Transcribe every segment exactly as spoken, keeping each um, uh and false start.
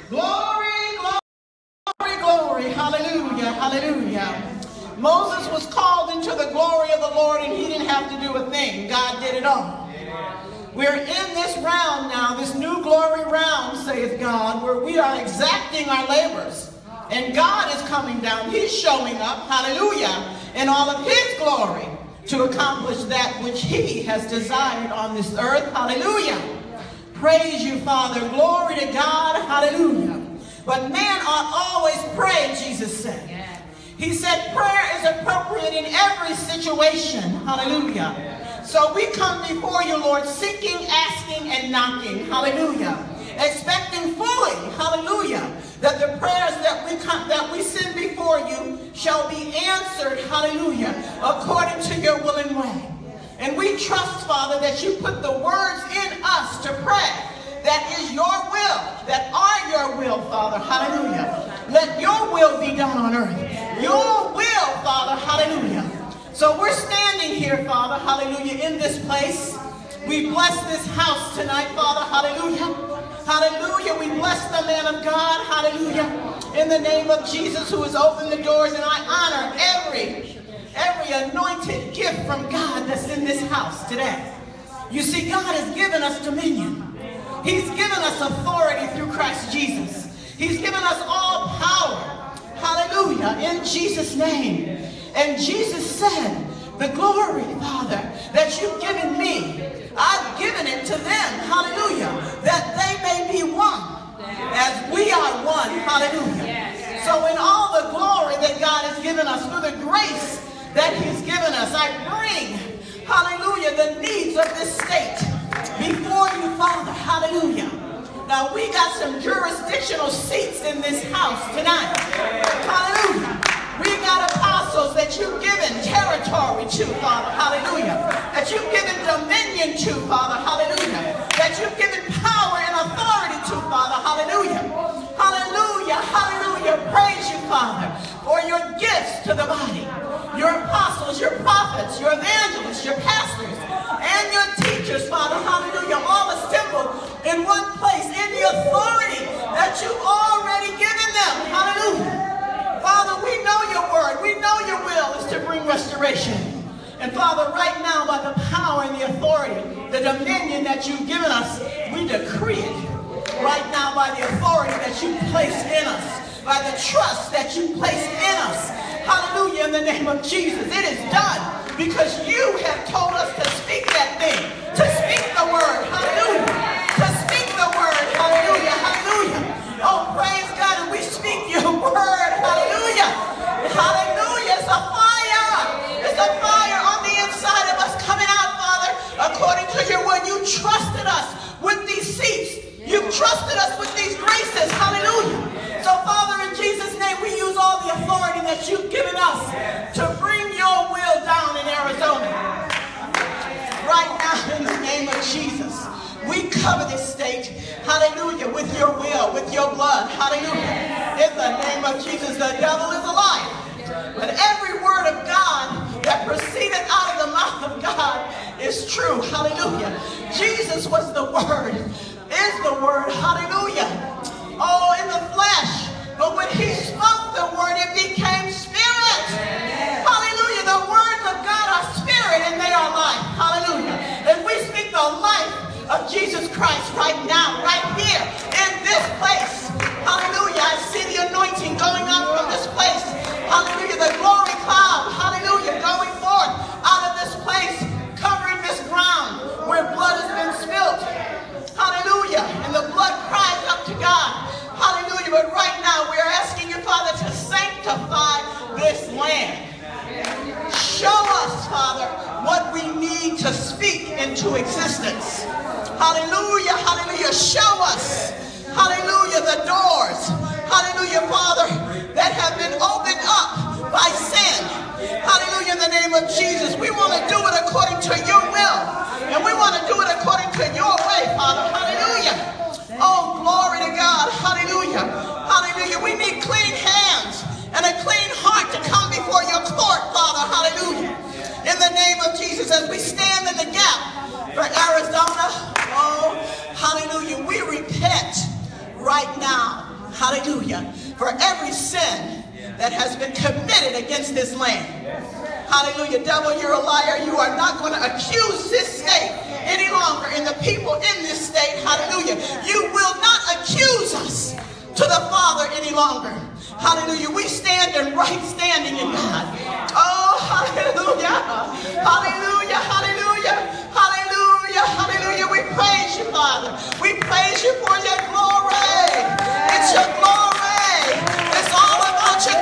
Glory, glory, glory. Hallelujah, hallelujah. Moses was called into the glory of the Lord, and he didn't have to do a thing. God did it all. We're in this round now, this new glory round, saith God, where we are exacting our labors. And God is coming down. He's showing up, hallelujah, in all of his glory to accomplish that which he has desired on this earth. Hallelujah. Praise you, Father. Glory to God. Hallelujah. But man ought always pray, Jesus said. He said prayer is appropriate in every situation. Hallelujah. So we come before you, Lord, seeking, asking, and knocking. Hallelujah. Expecting fully, hallelujah, that the prayers that we come, that we send before you shall be answered, hallelujah, according to your will and way. And we trust, Father, that you put the words in us to pray that is your will, that are your will, Father, hallelujah. Let your will be done on earth. Your will, Father, hallelujah. So we're standing here, Father, hallelujah, in this place. We bless this house tonight, Father, hallelujah. Hallelujah. We bless the man of God, hallelujah, in the name of Jesus, who has opened the doors, and I honor every, every anointed gift from God that's in this house today. You see, God has given us dominion. He's given us authority through Christ Jesus. He's given us all power, hallelujah, in Jesus' name. And Jesus said, the glory, Father, that you've given me, I've given it to them, hallelujah, that they may be one as we are one, hallelujah. So in all the glory that God has given us, through the grace that he's given us, I bring, hallelujah, the needs of this state before you, Father, hallelujah. Now we got some jurisdictional seats in this house tonight, hallelujah. We got apostles that you've given territory to, Father, hallelujah. That you've given dominion to, Father, hallelujah. That you've given power and authority to, Father, hallelujah. Hallelujah, hallelujah. Praise you, Father, for your gifts to the body. Your apostles, your prophets, your evangelists, your pastors, and your teachers, Father, hallelujah. All assembled in one place in the authority that you've already given them, hallelujah. Father, we know your word. We know your will is to bring restoration. And Father, right now, by the power and the authority, the dominion that you've given us, we decree it. Right now, by the authority that you place in us, by the trust that you place in us, hallelujah, in the name of Jesus, it is done because you have told us to speak that thing, to speak the word, hallelujah, to speak the word, hallelujah, hallelujah. Oh, praise God, and we speak your word, hallelujah, hallelujah. It's a fire, it's a fire on the inside of us coming out, Father, according to your word. You trusted us with these seats. You've trusted us with these graces, hallelujah. So, Father, in Jesus' name, we use all the authority that you've given us to bring your will down in Arizona. Right now, in the name of Jesus, we cover this state, hallelujah, with your will, with your blood, hallelujah. In the name of Jesus, the devil is a liar. But every word of God that proceeded out of the mouth of God is true, hallelujah. Jesus was the word, is the word, hallelujah. Oh, in the flesh, but when he spoke the word, it became spirit. Hallelujah, the words of God are spirit and they are life, hallelujah. And we speak the life of Jesus Christ right now, right here, in this place. Hallelujah. I see the anointing going up from this place. Hallelujah. The glory cloud, hallelujah, going forth out of this place, covering this ground where blood has been spilled. Hallelujah. And the blood cries up to God. Hallelujah. But right now we are asking you, Father, to sanctify this land. Show us, Father, what we need to speak into existence. Hallelujah, hallelujah. Show us, hallelujah, the doors, hallelujah, Father, that have been opened up by sin. Hallelujah, in the name of Jesus. We want to do it according to your will. And we want to do it according to your way, Father. Hallelujah. Oh, glory to God. Hallelujah. Hallelujah. We need clean hands and a clean heart to come before your court, Father. Hallelujah. In the name of Jesus, as we stand in the gap for Arizona, oh, hallelujah, we repent right now. hallelujah, for every sin that has been committed against this land. Hallelujah. Devil, you're a liar. You are not going to accuse this state any longer and the people in this state. Hallelujah. You will not accuse us to the Father any longer. Hallelujah. We stand in right standing in God. Oh, hallelujah. Hallelujah. Hallelujah. Hallelujah. Hallelujah. We praise you, Father. We praise you for your glory. It's your glory. It's all about your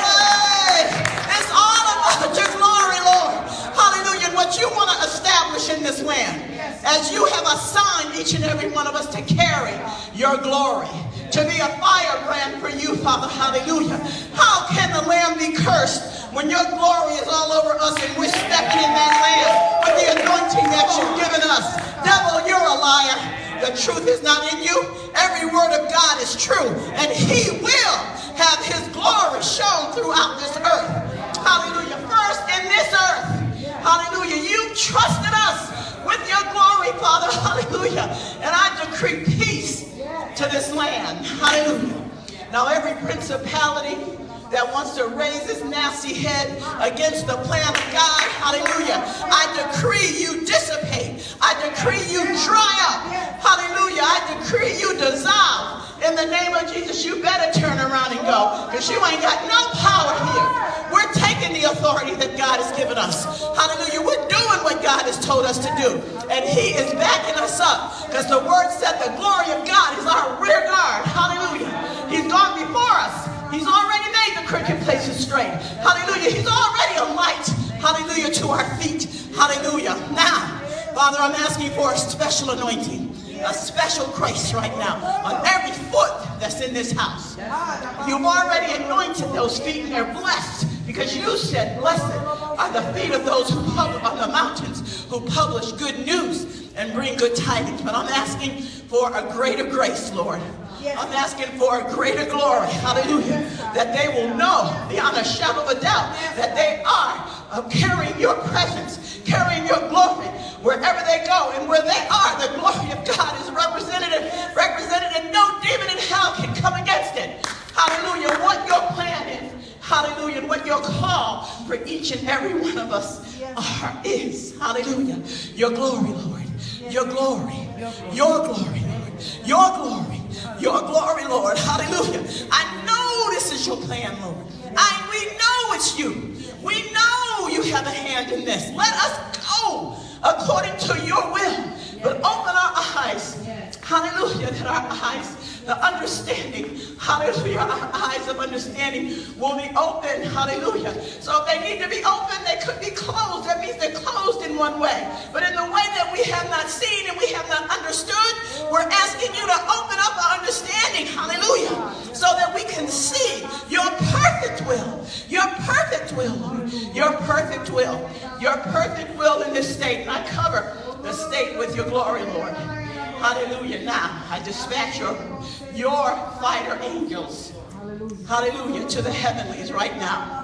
glory. It's all about your glory, Lord. Hallelujah. And what you want to establish in this land, as you have assigned each and every one of us to carry your glory, to be a firebrand for you, Father. Hallelujah. How can the land be cursed when your glory is all over us and we're stepping in that land with the anointing that you've given us? Devil, you're a liar. The truth is not in you. Every word of God is true, and he will have his glory shown throughout this earth. Hallelujah. First in this earth. Hallelujah. You trusted us with your glory, Father. Hallelujah. And I decree peace to this land. Hallelujah. Now every principality that wants to raise its nasty head against the plan of God, hallelujah, I decree you dissipate. I decree you dry up. Hallelujah. I decree you dissolve. In the name of Jesus, you better turn around and go, because you ain't got no power here. We're taking the authority that God has given us. Hallelujah. We're doing what God has told us to do. And he is backing us up, because the word said the glory of God is our rear guard. Hallelujah. He's gone before us. He's already made the crooked places straight. Hallelujah. He's already a light. Hallelujah. To our feet. Hallelujah. Now, Father, I'm asking for a special anointing, a special grace right now on every foot that's in this house. You've already anointed those feet, and they're blessed, because you said, blessed are the feet of those who publish on the mountains, who publish good news and bring good tidings. But I'm asking for a greater grace, Lord. I'm asking for a greater glory, hallelujah, that they will know beyond a shadow of a doubt that they are uh, carrying your presence, carrying your glory wherever they go, and where they are, the glory of God is represented, represented, and no demon in hell can come against it. Hallelujah. What your plan is, hallelujah, and what your call for each and every one of us are, is, hallelujah, your glory, Lord, your glory, your glory, Lord, your glory. Your glory, Lord. Hallelujah. I know this is your plan, Lord. I, we know it's you. We know you have a hand in this. Let us go according to your will. But open our eyes. Hallelujah. That our eyes, the understanding, hallelujah, our eyes of understanding will be open. Hallelujah. So if they need to be open, they could be closed. That means they're closed in one way. But in the way that we have not seen and we have not understood, we're asking you to open up our understanding. Hallelujah. So that we can see your perfect will. Your perfect will, Lord. Your perfect will. Your perfect will in this state. And I cover the state with your glory, Lord. Hallelujah. Now, I dispatch your, your fighter angels, hallelujah, to the heavenlies right now.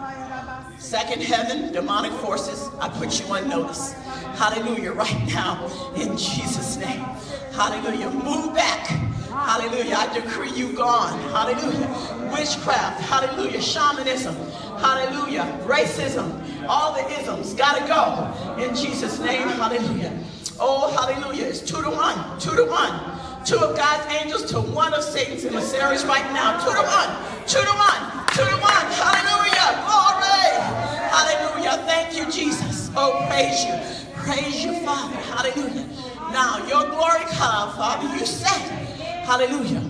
Second heaven, demonic forces, I put you on notice. Hallelujah, right now, in Jesus' name. Hallelujah. Move back. Hallelujah. I decree you gone. Hallelujah. Witchcraft. Hallelujah. Shamanism. Hallelujah. Racism. All the isms got to go in Jesus' name. Hallelujah. Oh, hallelujah. It's two to one. Two to one. Two of God's angels to one of Satan's emissaries right now. Two to one. Two to one. Two to one. Hallelujah. Glory. Hallelujah. Thank you, Jesus. Oh, praise you. Praise you, Father. Hallelujah. Now, your glory cloud, Father, you said, hallelujah,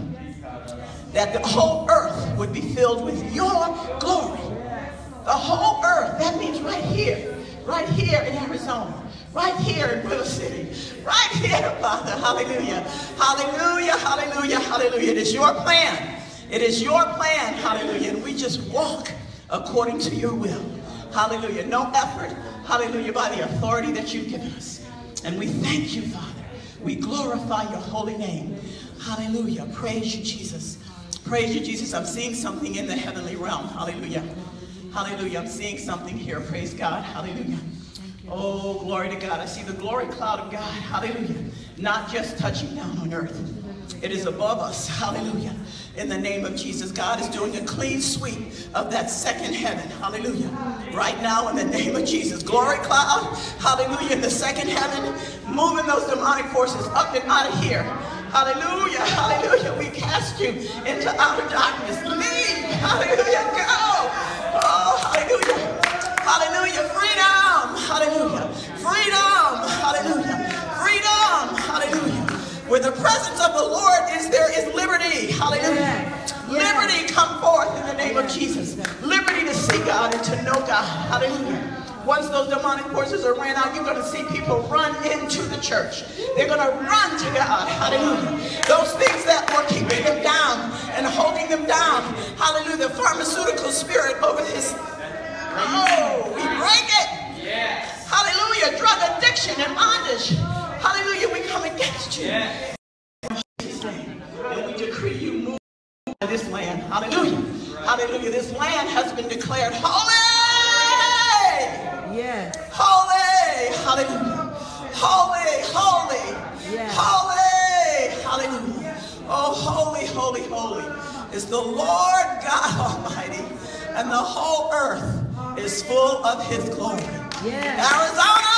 that the whole earth would be filled with your glory. The whole earth. That means right here. Right here in Arizona. Right here in River City. Right here, Father. Hallelujah. Hallelujah. Hallelujah. Hallelujah. It is your plan. It is your plan. Hallelujah. And we just walk according to your will. Hallelujah. No effort. Hallelujah. By the authority that you've given us. And we thank you, Father. We glorify your holy name. Hallelujah. Praise you, Jesus. Praise you, Jesus. I'm seeing something in the heavenly realm. Hallelujah. Hallelujah. I'm seeing something here. Praise God. Hallelujah. Oh, glory to God. I see the glory cloud of God. Hallelujah. Not just touching down on earth. It is above us. Hallelujah. In the name of Jesus, God is doing a clean sweep of that second heaven. Hallelujah. Right now, in the name of Jesus. Glory cloud. Hallelujah. In the second heaven, moving those demonic forces up and out of here. Hallelujah. Hallelujah. We cast you into outer darkness. Leave. Hallelujah. Go. Oh, hallelujah. Hallelujah. Freedom. Hallelujah. Freedom. Hallelujah. Freedom. Hallelujah. Where the presence of the Lord is, there is liberty. Hallelujah. Yes. Liberty come forth in the name of Jesus. Liberty to see God and to know God. Hallelujah. Once those demonic forces are ran out, you're going to see people run into the church. They're going to run to God. Hallelujah. Those things that were keeping them down and holding them down. Hallelujah. The pharmaceutical spirit over this. Oh, we break it. Yes. Hallelujah. Drug addiction and bondage. Hallelujah. We come against you. Yes. And we decree you move to this land. Hallelujah. Hallelujah. This land has been declared holy. Yes. Holy. Hallelujah. Holy. Holy. Yes. Holy. Hallelujah. Oh, holy, holy, holy is the Lord God Almighty, and the whole earth is full of his glory. Yes. Arizona.